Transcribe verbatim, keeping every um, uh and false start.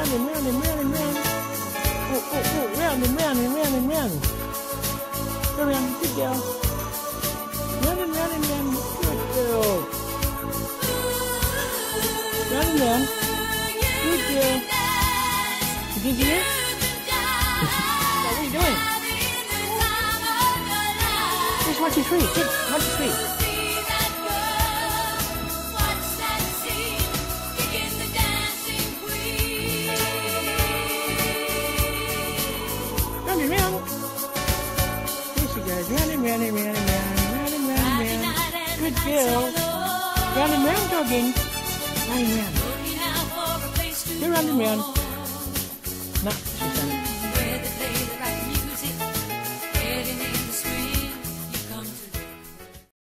round and round and round and round. Oh, oh, oh, round and round and round and round. Go around, good girl. Round and round and round, good girl. Round and round, good girl. You can do it? What are you doing? Here's one, two, three. Good, one, two, three. Round and round. Here she goes. Round and round and round and round. Round and round and round. Good girl. Round and round, dogging. Round and round. Go round and round. No, she's done it.